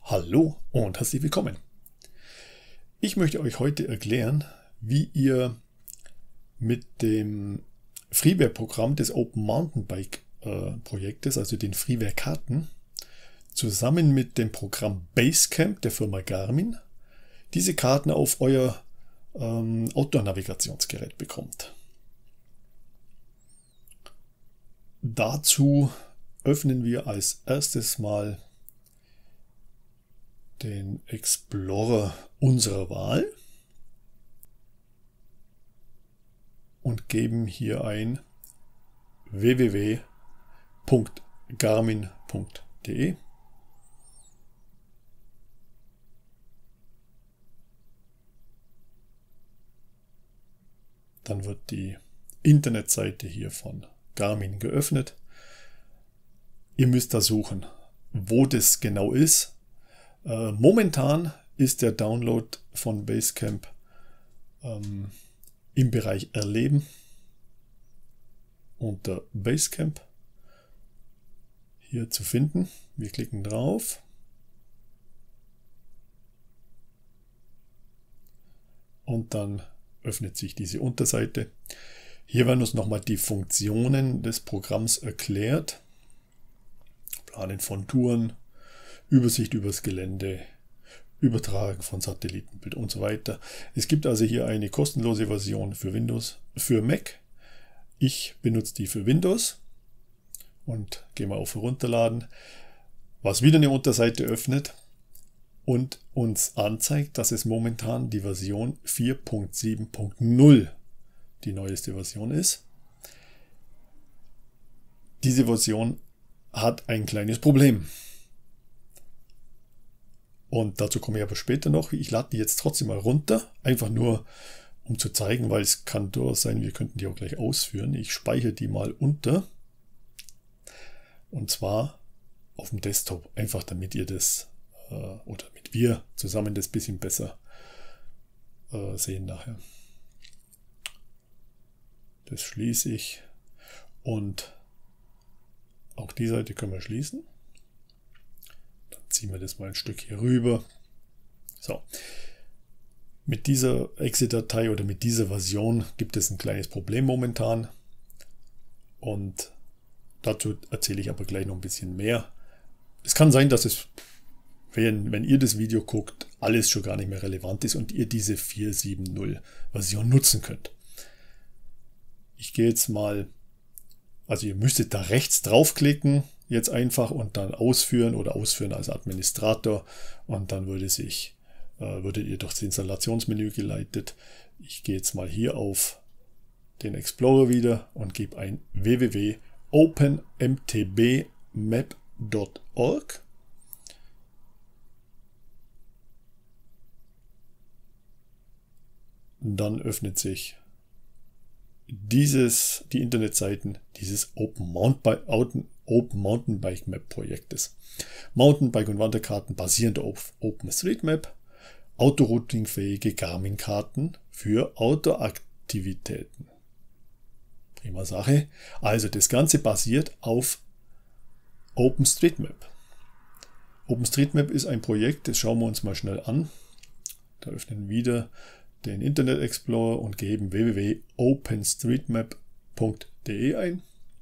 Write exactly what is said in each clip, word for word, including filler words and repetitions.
Hallo und herzlich willkommen. Ich möchte euch heute erklären, wie ihr mit dem Freeware-Programm des Open Mountainbike äh, Projektes, also den Freeware-Karten, zusammen mit dem Programm Basecamp der Firma Garmin, diese Karten auf euer ähm, Outdoor-Navigationsgerät bekommt. Dazu öffnen wir als erstes mal den Explorer unserer Wahl und geben hier ein w w w punkt garmin punkt de. Dann wird die Internetseite hier von Garmin geöffnet. Ihr müsst da suchen, wo das genau ist. Äh, momentan ist der Download von Basecamp ähm, im Bereich Erleben unter Basecamp hier zu finden. Wir klicken drauf. Und dann öffnet sich diese Unterseite. Hier werden uns nochmal die Funktionen des Programms erklärt. Planen von Touren, Übersicht übers Gelände, Übertragen von Satellitenbild und so weiter. Es gibt also hier eine kostenlose Version für Windows, für Mac. Ich benutze die für Windows und gehe mal auf Herunterladen, was wieder eine Unterseite öffnet und uns anzeigt, dass es momentan die Version vier Punkt sieben Punkt null die neueste Version ist. Diese Version hat ein kleines Problem. Und dazu komme ich aber später noch. Ich lade die jetzt trotzdem mal runter, einfach nur um zu zeigen, weil es kann durchaus sein, wir könnten die auch gleich ausführen. Ich speichere die mal unter und zwar auf dem Desktop, einfach damit ihr das äh, oder damit wir zusammen das bisschen besser äh, sehen nachher. Das schließe ich und auch die Seite können wir schließen. Ziehen wir das mal ein Stück hier rüber. So. Mit dieser Exe-Datei oder mit dieser Version gibt es ein kleines Problem momentan. Und dazu erzähle ich aber gleich noch ein bisschen mehr. Es kann sein, dass es, wenn, wenn ihr das Video guckt, alles schon gar nicht mehr relevant ist und ihr diese vier Punkt sieben Punkt null Version nutzen könnt. Ich gehe jetzt mal, also ihr müsstet da rechts draufklicken, jetzt einfach und dann ausführen oder ausführen als Administrator und dann würde sich, äh, würdet ihr durch das Installationsmenü geleitet. Ich gehe jetzt mal hier auf den Explorer wieder und gebe ein w w w punkt open m t b map punkt org. Dann öffnet sich dieses, die Internetseiten dieses Open Mountain, Open Mountainbike Map Projektes. Mountainbike und Wanderkarten basierend auf OpenStreetMap, autoroutingfähige Garmin-Karten für Outdoor-Aktivitäten. Prima Sache. Also das Ganze basiert auf OpenStreetMap. OpenStreetMap ist ein Projekt, das schauen wir uns mal schnell an. Da öffnen wir wieder den Internet Explorer und geben w w w punkt openstreetmap punkt de ein.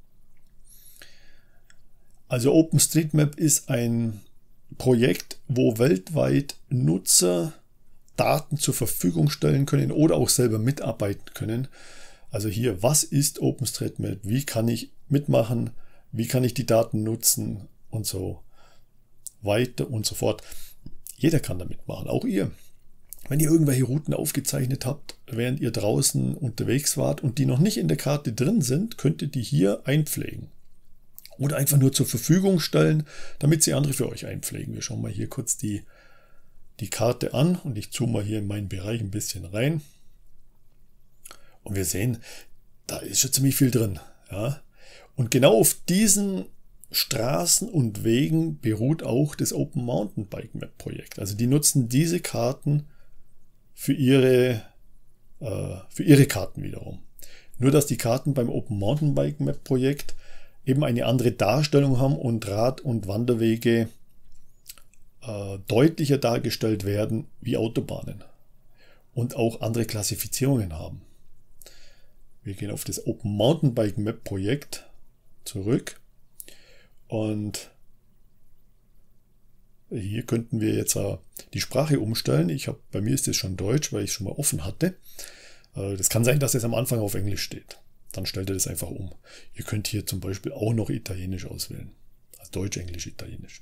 Also OpenStreetMap ist ein Projekt, wo weltweit Nutzer Daten zur Verfügung stellen können oder auch selber mitarbeiten können. Also hier, was ist OpenStreetMap? Wie kann ich mitmachen? Wie kann ich die Daten nutzen? Und so weiter und so fort. Jeder kann da mitmachen, auch ihr. Wenn ihr irgendwelche Routen aufgezeichnet habt, während ihr draußen unterwegs wart und die noch nicht in der Karte drin sind, könnt ihr die hier einpflegen. Oder einfach nur zur Verfügung stellen, damit sie andere für euch einpflegen. Wir schauen mal hier kurz die, die Karte an und ich zoome mal hier in meinen Bereich ein bisschen rein. Und wir sehen, da ist schon ziemlich viel drin. Ja? Und genau auf diesen Straßen und Wegen beruht auch das Open Mountainbike Map Projekt. Also die nutzen diese Karten für ihre, äh, für ihre Karten wiederum. Nur dass die Karten beim Open Mountainbike Map Projekt eben eine andere Darstellung haben und Rad- und Wanderwege äh, deutlicher dargestellt werden wie Autobahnen und auch andere Klassifizierungen haben. Wir gehen auf das Open Mountain Bike Map Projekt zurück und hier könnten wir jetzt äh, die Sprache umstellen. Ich hab, bei mir ist das schon Deutsch, weil ich es schon mal offen hatte. Äh, das kann sein, dass es am Anfang auf Englisch steht. Dann stellt ihr das einfach um. Ihr könnt hier zum Beispiel auch noch Italienisch auswählen. Also Deutsch, Englisch, Italienisch.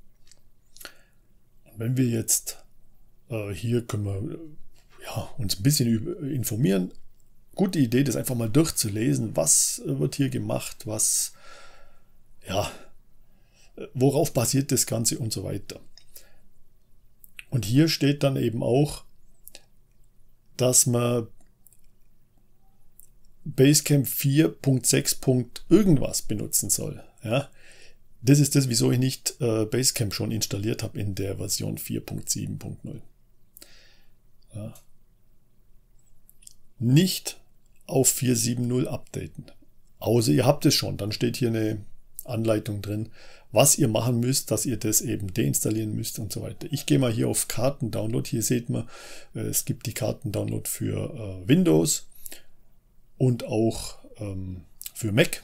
Und wenn wir jetzt äh, hier können wir ja, uns ein bisschen über, informieren. Gute Idee, das einfach mal durchzulesen. Was wird hier gemacht? Was, ja, worauf basiert das Ganze und so weiter. Und hier steht dann eben auch, dass man Basecamp vier Punkt sechs. irgendwas benutzen soll. Ja, das ist das, wieso ich nicht äh, Basecamp schon installiert habe in der Version vier Punkt sieben Punkt null. Ja. Nicht auf vier Punkt sieben Punkt null updaten. Außer ihr habt es schon, dann steht hier eine Anleitung drin, was ihr machen müsst, dass ihr das eben deinstallieren müsst und so weiter. Ich gehe mal hier auf Karten-Download. Hier seht man, es gibt die Karten-Download für äh, Windows und auch ähm, für Mac.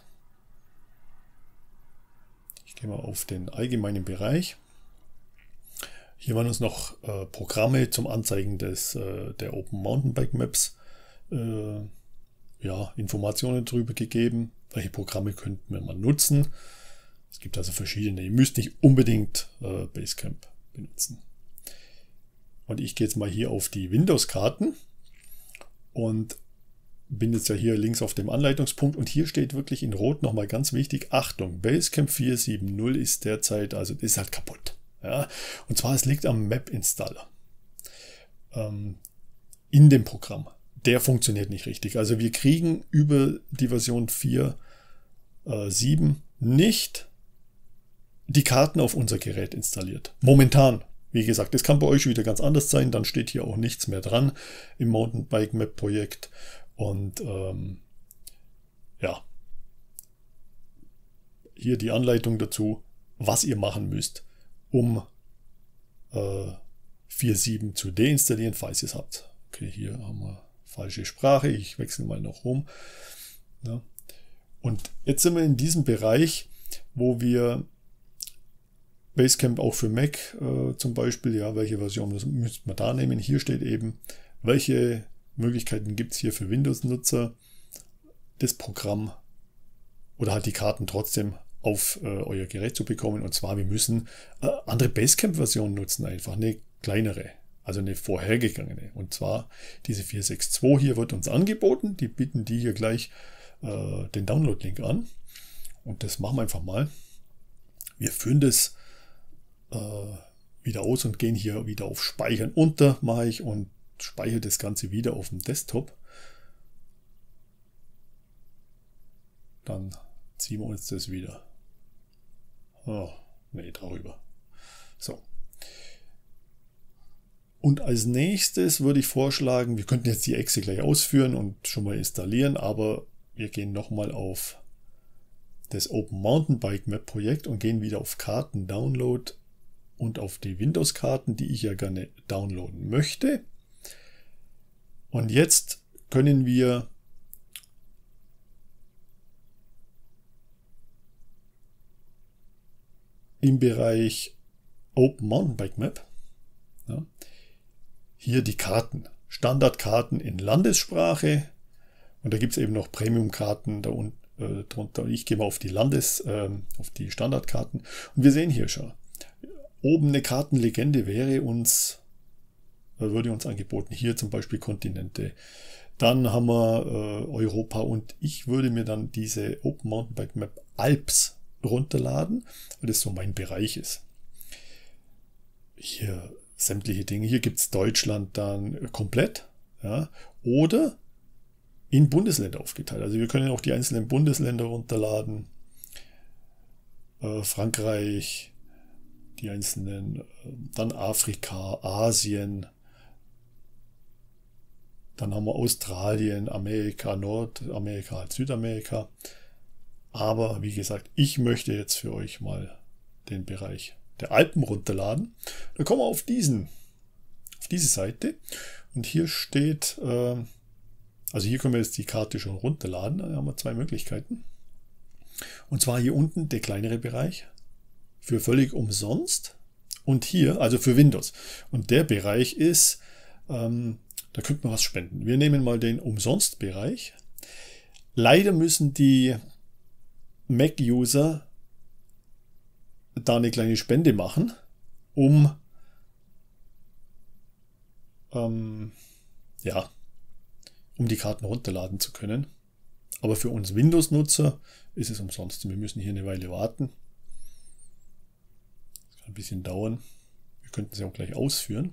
Ich gehe mal auf den allgemeinen Bereich. Hier waren uns noch äh, Programme zum Anzeigen des, äh, der Open Mountain Bike Maps, äh, ja, Informationen darüber gegeben. Welche Programme könnten wir mal nutzen? Es gibt also verschiedene. Ihr müsst nicht unbedingt äh, Basecamp benutzen. Und ich gehe jetzt mal hier auf die Windows-Karten und bin jetzt ja hier links auf dem Anleitungspunkt und hier steht wirklich in Rot nochmal ganz wichtig, Achtung, Basecamp vier Punkt sieben Punkt null ist derzeit, also das ist halt kaputt. Ja? Und zwar, es liegt am Map-Installer ähm, in dem Programm. Der funktioniert nicht richtig. Also wir kriegen über die Version vier Punkt sieben nicht die Karten auf unser Gerät installiert. Momentan. Wie gesagt, das kann bei euch wieder ganz anders sein. Dann steht hier auch nichts mehr dran im Mountainbike Map Projekt. Und ähm, ja, hier die Anleitung dazu, was ihr machen müsst, um äh, vier Punkt sieben zu deinstallieren, falls ihr es habt. Okay, hier haben wir falsche Sprache. Ich wechsle mal noch rum. Ja. Und jetzt sind wir in diesem Bereich, wo wir Basecamp auch für Mac äh, zum Beispiel, ja, welche Version müsste man da nehmen? Hier steht eben, welche Möglichkeiten gibt es hier für Windows-Nutzer, das Programm oder halt die Karten trotzdem auf äh, euer Gerät zu bekommen. Und zwar, wir müssen äh, andere Basecamp-Versionen nutzen, einfach eine kleinere, also eine vorhergegangene. Und zwar diese vier Punkt sechs Punkt zwei hier wird uns angeboten. Die bieten die hier gleich äh, den Download-Link an. Und das machen wir einfach mal. Wir führen das äh, wieder aus und gehen hier wieder auf Speichern unter, mache ich und speichere das Ganze wieder auf dem Desktop. Dann ziehen wir uns das wieder. Oh, nee, darüber. So. Und als nächstes würde ich vorschlagen, wir könnten jetzt die Exe gleich ausführen und schon mal installieren, aber wir gehen nochmal auf das Open Mountain Bike Map Projekt und gehen wieder auf Karten Download und auf die Windows-Karten, die ich ja gerne downloaden möchte. Und jetzt können wir im Bereich Open Mountain Bike Map ja, hier die Karten, Standardkarten in Landessprache und da gibt es eben noch Premium-Karten da unten äh, drunter. Ich gehe mal auf die Landes, äh, auf die Standardkarten und wir sehen hier schon, oben eine Kartenlegende wäre uns, äh, würde uns angeboten, hier zum Beispiel Kontinente. Dann haben wir äh, Europa und ich würde mir dann diese Open Mountain Bike Map Alps runterladen, weil das so mein Bereich ist. Hier sämtliche Dinge. Hier gibt es Deutschland dann komplett, ja, oder in Bundesländer aufgeteilt. Also wir können auch die einzelnen Bundesländer runterladen. Äh, Frankreich, die einzelnen, äh, dann Afrika, Asien, dann haben wir Australien, Amerika, Nordamerika, Südamerika. Aber wie gesagt, ich möchte jetzt für euch mal den Bereich der Alpen runterladen. Dann kommen wir auf diesen, auf diese Seite und hier steht, äh, also hier können wir jetzt die Karte schon runterladen. Da haben wir zwei Möglichkeiten. Und zwar hier unten der kleinere Bereich für völlig umsonst und hier, also für Windows. Und der Bereich ist, ähm, da könnte man was spenden. Wir nehmen mal den Umsonst-Bereich. Leider müssen die Mac-User da eine kleine Spende machen, um ähm, ja, um die Karten runterladen zu können. Aber für uns Windows-Nutzer ist es umsonst. Wir müssen hier eine Weile warten. Das kann ein bisschen dauern. Wir könnten sie auch gleich ausführen.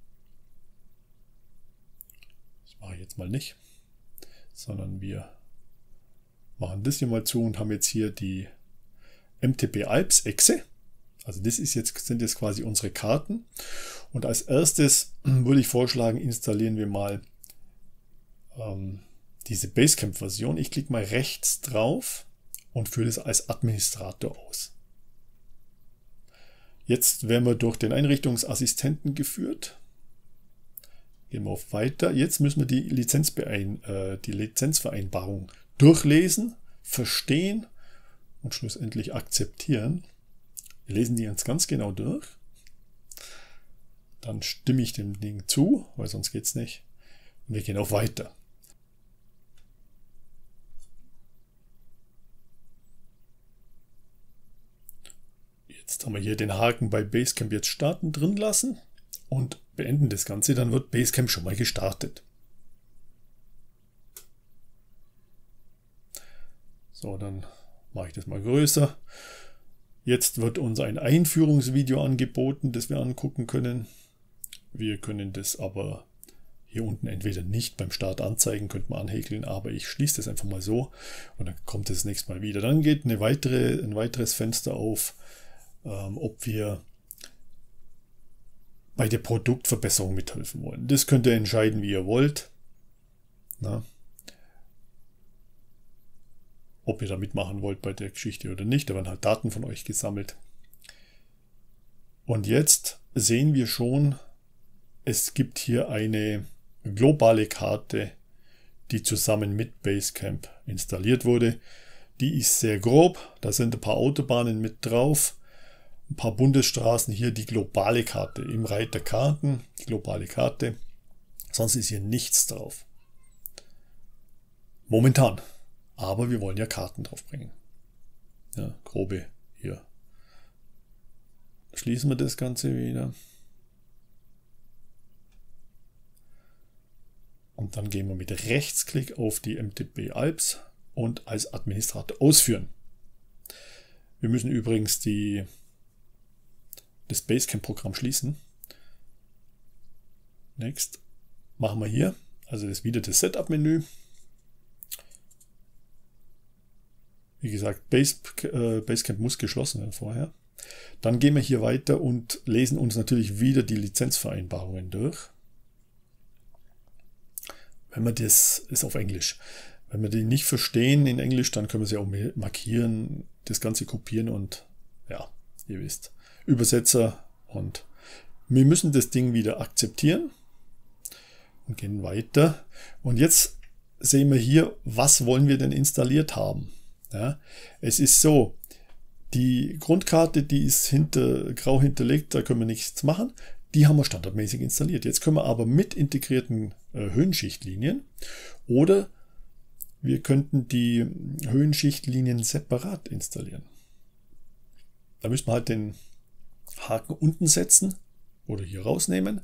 Das mache ich jetzt mal nicht. Sondern wir machen das hier mal zu und haben jetzt hier die M T B Alps Exe. Also das ist jetzt, sind jetzt quasi unsere Karten. Und als erstes würde ich vorschlagen, installieren wir mal ähm, diese Basecamp-Version. Ich klicke mal rechts drauf und führe das als Administrator aus. Jetzt werden wir durch den Einrichtungsassistenten geführt. Gehen wir auf Weiter. Jetzt müssen wir die, Lizenzbeein, äh, die Lizenzvereinbarung durchlesen, verstehen und schlussendlich akzeptieren. Wir lesen die jetzt ganz genau durch. Dann stimme ich dem Ding zu, weil sonst geht es nicht. Und wir gehen auf Weiter. Jetzt haben wir hier den Haken bei Basecamp jetzt starten drin lassen und beenden das Ganze. Dann wird Basecamp schon mal gestartet. So, dann mache ich das mal größer. Jetzt wird uns ein Einführungsvideo angeboten, das wir angucken können. Wir können das aber hier unten entweder nicht beim Start anzeigen, könnte man anhäkeln, aber ich schließe das einfach mal so und dann kommt es das nächste Mal wieder. Dann geht eine weitere, ein weiteres Fenster auf, ähm, ob wir bei der Produktverbesserung mithelfen wollen. Das könnt ihr entscheiden, wie ihr wollt. Na? Ob ihr da mitmachen wollt bei der Geschichte oder nicht. Da werden halt Daten von euch gesammelt. Und jetzt sehen wir schon, es gibt hier eine globale Karte, die zusammen mit Basecamp installiert wurde. Die ist sehr grob. Da sind ein paar Autobahnen mit drauf. Ein paar Bundesstraßen. Hier die globale Karte im Reiter Karten. Die globale Karte. Sonst ist hier nichts drauf. Momentan. Aber wir wollen ja Karten draufbringen. Ja, grobe hier. Schließen wir das Ganze wieder. Und dann gehen wir mit Rechtsklick auf die M T B Alps und als Administrator ausführen. Wir müssen übrigens die, das Basecamp-Programm schließen. Next. Machen wir hier. Also das wieder das Setup-Menü. Wie gesagt, Base, äh, Basecamp muss geschlossen werden vorher. Dann gehen wir hier weiter und lesen uns natürlich wieder die Lizenzvereinbarungen durch. Wenn wir das, ist auf Englisch. Wenn wir die nicht verstehen in Englisch, dann können wir sie auch markieren, das Ganze kopieren und ja, ihr wisst, Übersetzer und wir müssen das Ding wieder akzeptieren und gehen weiter. Und jetzt sehen wir hier, was wollen wir denn installiert haben. Ja, es ist so, die Grundkarte, die ist hinter, grau hinterlegt, da können wir nichts machen. Die haben wir standardmäßig installiert. Jetzt können wir aber mit integrierten äh, Höhenschichtlinien oder wir könnten die Höhenschichtlinien separat installieren. Da müssen wir halt den Haken unten setzen oder hier rausnehmen.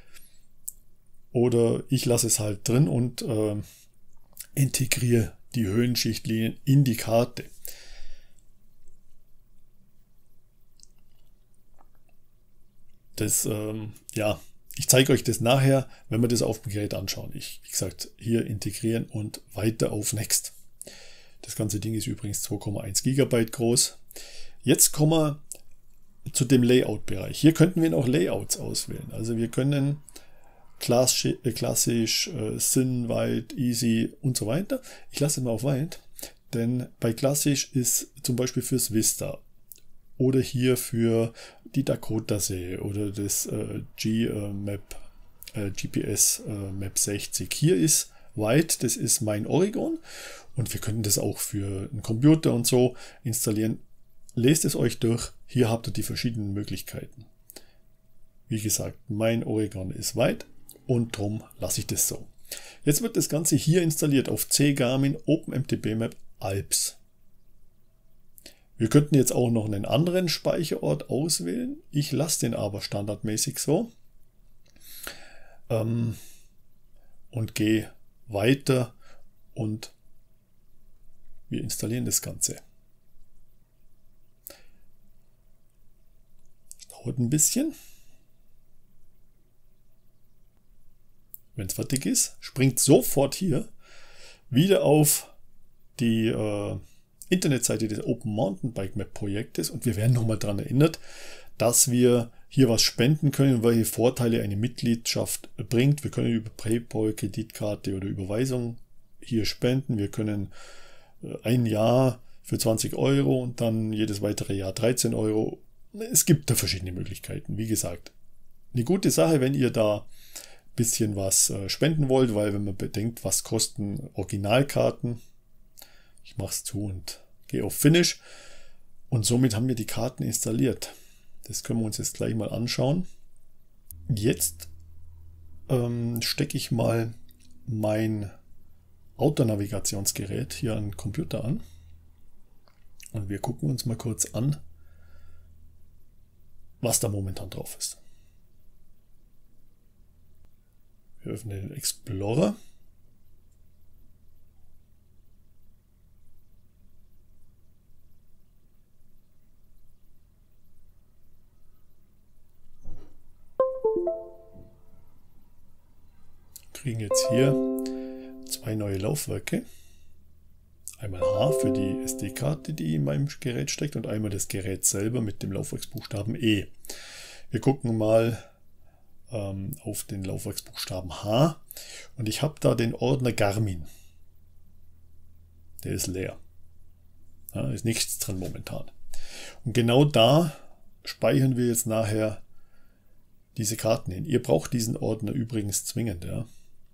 Oder ich lasse es halt drin und äh, integriere die Höhenschichtlinien in die Karte. Das, ähm, ja, ich zeige euch das nachher, wenn wir das auf dem Gerät anschauen. Ich, wie gesagt, hier integrieren und weiter auf Next. Das ganze Ding ist übrigens zwei Komma eins Gigabyte groß. Jetzt kommen wir zu dem Layout-Bereich. Hier könnten wir noch Layouts auswählen. Also wir können klassisch, klassisch äh, Thin, Wide, Easy und so weiter. Ich lasse es mal auf Wide, denn bei klassisch ist zum Beispiel fürs Vista oder hier für die Dakotasee oder das äh, G-Map, äh, G P S äh, Map sechzig. Hier ist White, das ist mein Oregon und wir können das auch für einen Computer und so installieren. Lest es euch durch, hier habt ihr die verschiedenen Möglichkeiten. Wie gesagt, mein Oregon ist White und darum lasse ich das so. Jetzt wird das Ganze hier installiert auf C Garmin OpenMTB-Map Alps. Wir könnten jetzt auch noch einen anderen Speicherort auswählen. Ich lasse den aber standardmäßig so. Ähm, und gehe weiter und wir installieren das Ganze. Dauert ein bisschen. Wenn es fertig ist, springt sofort hier wieder auf die äh, Internetseite des Open Mountain Bike Map Projektes und wir werden nochmal daran erinnert, dass wir hier was spenden können, welche Vorteile eine Mitgliedschaft bringt. Wir können über PayPal, Kreditkarte oder Überweisung hier spenden. Wir können ein Jahr für zwanzig Euro und dann jedes weitere Jahr dreizehn Euro. Es gibt da verschiedene Möglichkeiten. Wie gesagt, eine gute Sache, wenn ihr da ein bisschen was spenden wollt, weil wenn man bedenkt, was kosten Originalkarten. Ich mache es zu und gehe auf Finish. Und somit haben wir die Karten installiert. Das können wir uns jetzt gleich mal anschauen. Jetzt ähm, stecke ich mal mein Autonavigationsgerät hier an den Computer an. Und wir gucken uns mal kurz an, was da momentan drauf ist. Wir öffnen den Explorer. Kriegen jetzt hier zwei neue Laufwerke. Einmal H für die S D-Karte, die in meinem Gerät steckt, und einmal das Gerät selber mit dem Laufwerksbuchstaben E. Wir gucken mal ähm, auf den Laufwerksbuchstaben H und ich habe da den Ordner Garmin. Der ist leer. Da ist nichts drin momentan. Und genau da speichern wir jetzt nachher diese Karten hin. Ihr braucht diesen Ordner übrigens zwingend, ja.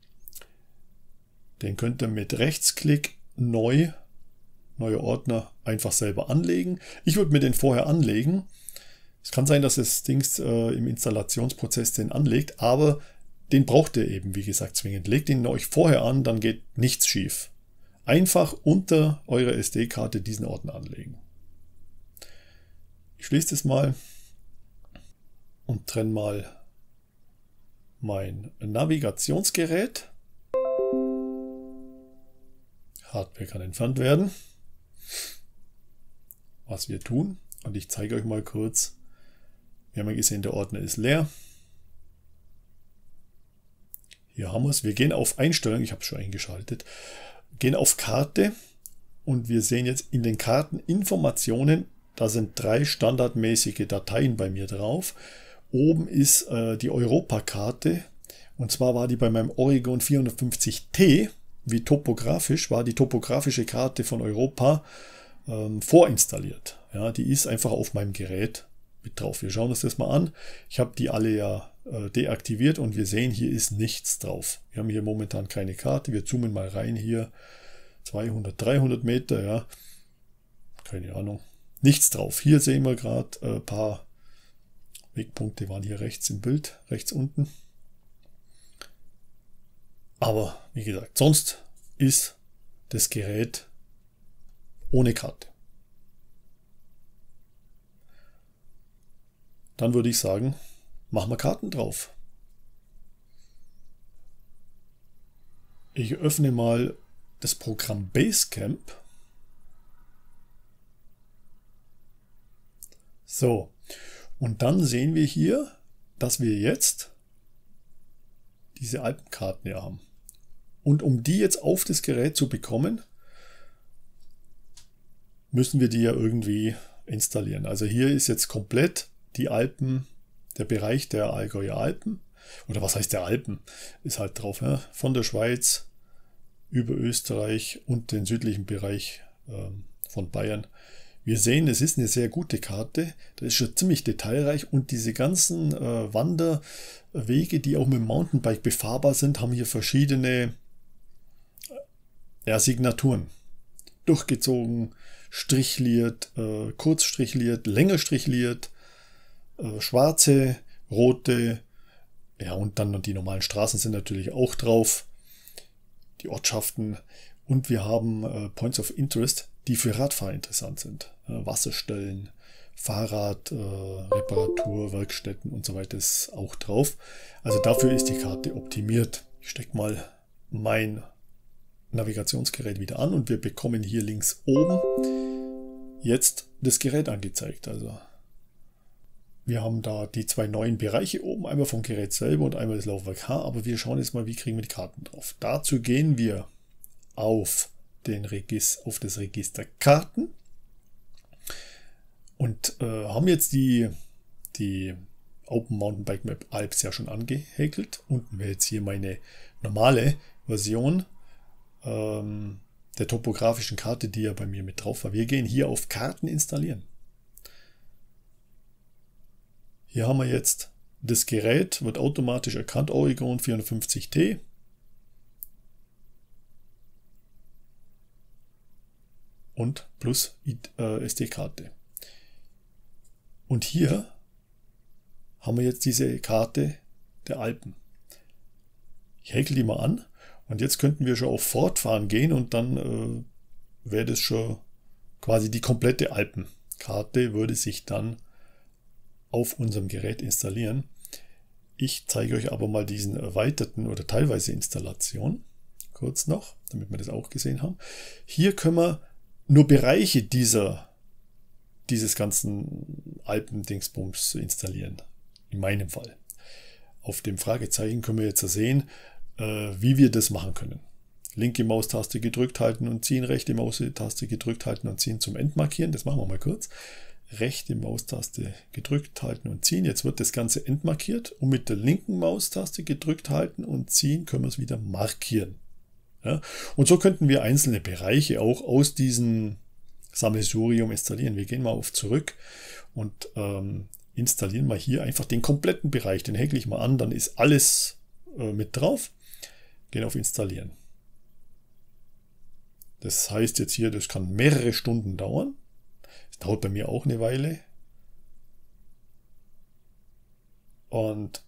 Den könnt ihr mit Rechtsklick neu, neue Ordner einfach selber anlegen. Ich würde mir den vorher anlegen. Es kann sein, dass das Ding äh, im Installationsprozess den anlegt, aber den braucht ihr eben, wie gesagt, zwingend. Legt ihn euch vorher an, dann geht nichts schief. Einfach unter eurer S D-Karte diesen Ordner anlegen. Ich schließe das mal und trenne mal mein Navigationsgerät. Hardware kann entfernt werden. Was wir tun, und ich zeige euch mal kurz. Wir haben ja gesehen, der Ordner ist leer. Hier haben wir es. Wir gehen auf Einstellungen, ich habe es schon eingeschaltet, gehen auf Karte und wir sehen jetzt in den Karteninformationen, da sind drei standardmäßige Dateien bei mir drauf. Oben ist äh, die Europakarte, und zwar war die bei meinem Oregon vierhundertfünfzig T, wie topografisch, war die topografische Karte von Europa ähm, vorinstalliert. Ja, die ist einfach auf meinem Gerät mit drauf. Wir schauen uns das mal an. Ich habe die alle ja äh, deaktiviert und wir sehen, hier ist nichts drauf. Wir haben hier momentan keine Karte. Wir zoomen mal rein hier. zweihundert, dreihundert Meter, ja. Keine Ahnung. Nichts drauf. Hier sehen wir gerade ein äh, paar Wegpunkte waren hier rechts im Bild, rechts unten. Aber wie gesagt, sonst ist das Gerät ohne Karte. Dann würde ich sagen, machen wir Karten drauf. Ich öffne mal das Programm Basecamp. So, und dann sehen wir hier, dass wir jetzt diese Alpenkarten hier haben. Und um die jetzt auf das Gerät zu bekommen, müssen wir die ja irgendwie installieren. Also hier ist jetzt komplett die Alpen, der Bereich der Allgäuer Alpen. Oder was heißt der Alpen? Ist halt drauf, ja? Von der Schweiz über Österreich und den südlichen Bereich ähm, von Bayern Wir sehen, es ist eine sehr gute Karte. Das ist schon ziemlich detailreich und diese ganzen äh, Wanderwege, die auch mit dem Mountainbike befahrbar sind, haben hier verschiedene ja, Signaturen. Durchgezogen, strichliert, äh, kurz strichliert, länger strichliert, äh, schwarze, rote, ja und dann die normalen Straßen sind natürlich auch drauf, die Ortschaften und wir haben äh, Points of Interest, die für Radfahrer interessant sind. Äh, Wasserstellen, Fahrrad, äh, Reparatur, Werkstätten und so weiter ist auch drauf. Also dafür ist die Karte optimiert. Ich stecke mal mein Navigationsgerät wieder an und wir bekommen hier links oben jetzt das Gerät angezeigt. Also wir haben da die zwei neuen Bereiche oben, einmal vom Gerät selber und einmal das Laufwerk H, aber wir schauen jetzt mal, wie kriegen wir die Karten drauf. Dazu gehen wir auf, den Regis, auf das Register Karten und äh, haben jetzt die, die Open Mountainbike Map Alps ja schon angehäkelt. Unten wäre jetzt hier meine normale Version ähm, der topografischen Karte, die ja bei mir mit drauf war. Wir gehen hier auf Karten installieren. Hier haben wir jetzt das Gerät, wird automatisch erkannt, Oregon vierhundertfünfzig T. Und plus äh, S D-Karte. Und hier haben wir jetzt diese Karte der Alpen. Ich häkel die mal an und jetzt könnten wir schon auf Fortfahren gehen und dann äh, wäre das schon quasi die komplette Alpenkarte, würde sich dann auf unserem Gerät installieren. Ich zeige euch aber mal diesen erweiterten oder teilweise Installation. Kurz noch, damit wir das auch gesehen haben. Hier können wir nur Bereiche dieser, dieses ganzen Alpen-Dingsbums installieren. In meinem Fall. Auf dem Fragezeichen können wir jetzt sehen, äh, wie wir das machen können. Linke Maustaste gedrückt halten und ziehen, rechte Maustaste gedrückt halten und ziehen zum Endmarkieren. Das machen wir mal kurz. Rechte Maustaste gedrückt halten und ziehen. Jetzt wird das Ganze endmarkiert und mit der linken Maustaste gedrückt halten und ziehen können wir es wieder markieren. Ja? Und so könnten wir einzelne Bereiche auch aus diesem Sammelsurium installieren. Wir gehen mal auf zurück und ähm, installieren mal hier einfach den kompletten Bereich. Den häkle ich mal an, dann ist alles äh, mit drauf. Gehen auf Installieren. Das heißt jetzt hier, das kann mehrere Stunden dauern. Das dauert bei mir auch eine Weile. Und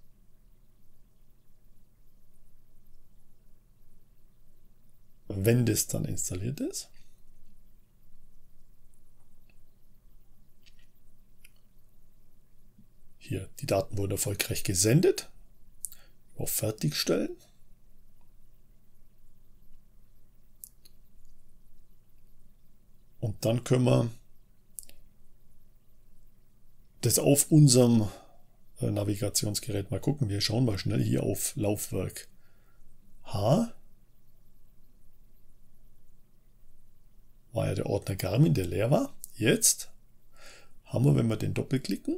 wenn das dann installiert ist, hier, die Daten wurden erfolgreich gesendet. Auf Fertigstellen. Und dann können wir das auf unserem Navigationsgerät mal gucken. Wir schauen mal schnell hier auf Laufwerk H. War ja der Ordner Garmin, der leer war. Jetzt haben wir, wenn wir den doppelklicken,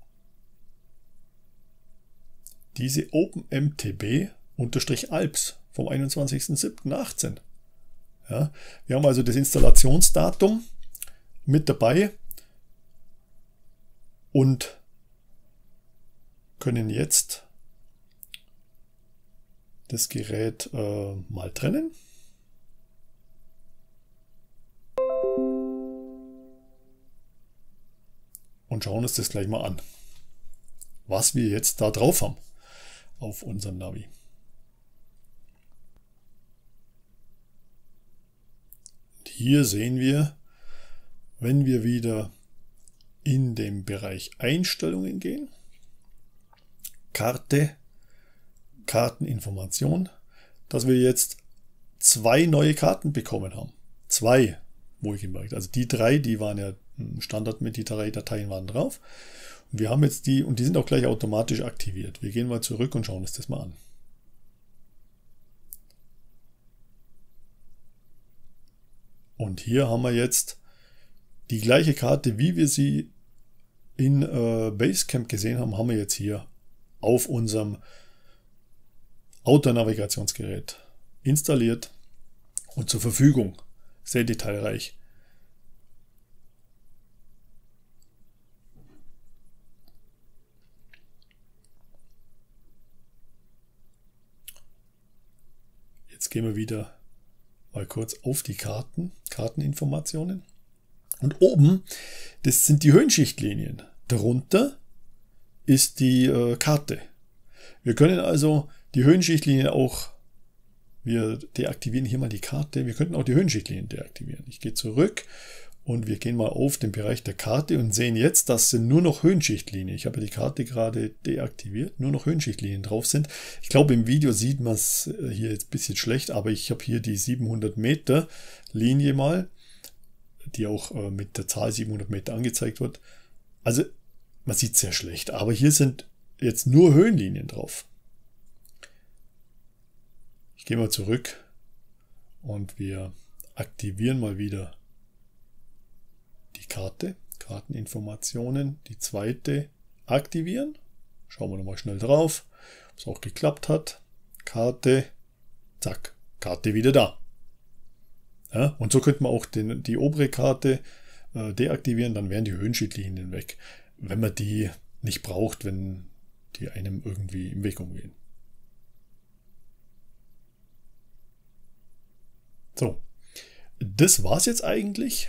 diese OpenMTB-Alps vom einundzwanzigsten siebten achtzehn. Ja, wir haben also das Installationsdatum mit dabei und können jetzt das Gerät äh, mal trennen. Und schauen uns das gleich mal an, was wir jetzt da drauf haben auf unserem Navi. Und hier sehen wir, wenn wir wieder in den Bereich Einstellungen gehen, Karte, Karteninformation, dass wir jetzt zwei neue Karten bekommen haben. Zwei, wohlgemerkt. Also die drei, die waren ja Standard mit, die drei Dateien waren drauf. Und wir haben jetzt die, und die sind auch gleich automatisch aktiviert. Wir gehen mal zurück und schauen uns das mal an. Und hier haben wir jetzt die gleiche Karte, wie wir sie in äh, Basecamp gesehen haben, haben wir jetzt hier auf unserem Outdoor-Navigationsgerät installiert und zur Verfügung. Sehr detailreich. Jetzt gehen wir wieder mal kurz auf die Karten, Karteninformationen. Und oben, das sind die Höhenschichtlinien. Darunter ist die äh, Karte. Wir können also die Höhenschichtlinien auch, wir deaktivieren hier mal die Karte, wir könnten auch die Höhenschichtlinien deaktivieren. Ich gehe zurück und wir gehen mal auf den Bereich der Karte und sehen jetzt, dass sind nur noch Höhenschichtlinien. Ich habe die Karte gerade deaktiviert, nur noch Höhenschichtlinien drauf sind. Ich glaube, im Video sieht man es hier jetzt ein bisschen schlecht, aber ich habe hier die siebenhundert Meter Linie mal, die auch äh, mit der Zahl siebenhundert Meter angezeigt wird. Also man sieht sehr schlecht, aber hier sind jetzt nur Höhenlinien drauf. Ich gehe mal zurück und wir aktivieren mal wieder die Karte, Karteninformationen, die zweite aktivieren. Schauen wir nochmal schnell drauf, ob es auch geklappt hat. Karte, zack, Karte wieder da. Ja, und so könnte man auch den, die obere Karte äh, deaktivieren, dann wären die Höhenschichtlinien weg, wenn man die nicht braucht, wenn die einem irgendwie im Weg umgehen. So, das war's jetzt eigentlich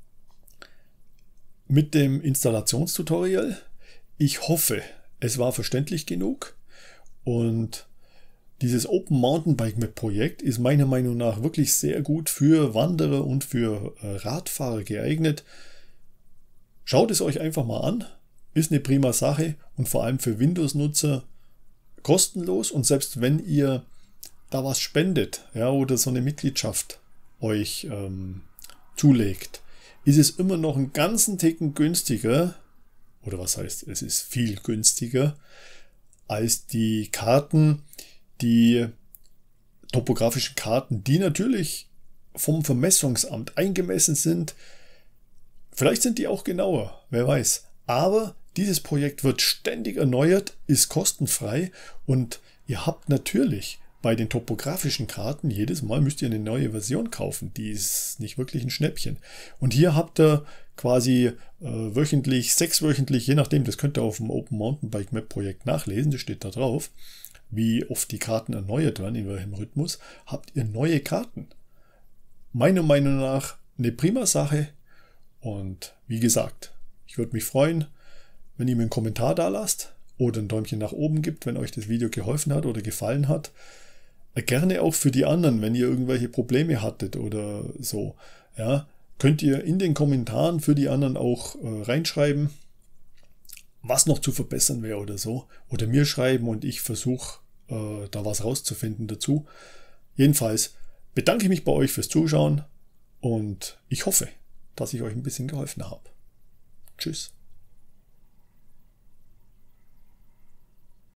mit dem Installationstutorial. Ich hoffe, es war verständlich genug und dieses Open Mountain Bike Map Projekt ist meiner Meinung nach wirklich sehr gut für Wanderer und für Radfahrer geeignet. Schaut es euch einfach mal an, ist eine prima Sache und vor allem für Windows-Nutzer kostenlos, und selbst wenn ihr da was spendet, ja, oder so eine Mitgliedschaft euch ähm, zulegt, ist es immer noch einen ganzen Ticken günstiger, oder was heißt, es ist viel günstiger, als die Karten, die topografischen Karten, die natürlich vom Vermessungsamt eingemessen sind. Vielleicht sind die auch genauer, wer weiß. Aber dieses Projekt wird ständig erneuert, ist kostenfrei und ihr habt natürlich bei den topografischen Karten jedes Mal müsst ihr eine neue Version kaufen. Die ist nicht wirklich ein Schnäppchen. Und hier habt ihr quasi äh, wöchentlich, sechswöchentlich, je nachdem, das könnt ihr auf dem Open Mountain Bike Map Projekt nachlesen, das steht da drauf, wie oft die Karten erneuert werden, in welchem Rhythmus, habt ihr neue Karten. Meiner Meinung nach eine prima Sache und wie gesagt, ich würde mich freuen, wenn ihr mir einen Kommentar da lasst oder ein Däumchen nach oben gibt, wenn euch das Video geholfen hat oder gefallen hat. Gerne auch für die anderen, wenn ihr irgendwelche Probleme hattet oder so. Ja, könnt ihr in den Kommentaren für die anderen auch äh, reinschreiben, was noch zu verbessern wäre oder so. Oder mir schreiben und ich versuche äh, da was rauszufinden dazu. Jedenfalls bedanke ich mich bei euch fürs Zuschauen und ich hoffe, dass ich euch ein bisschen geholfen habe. Tschüss.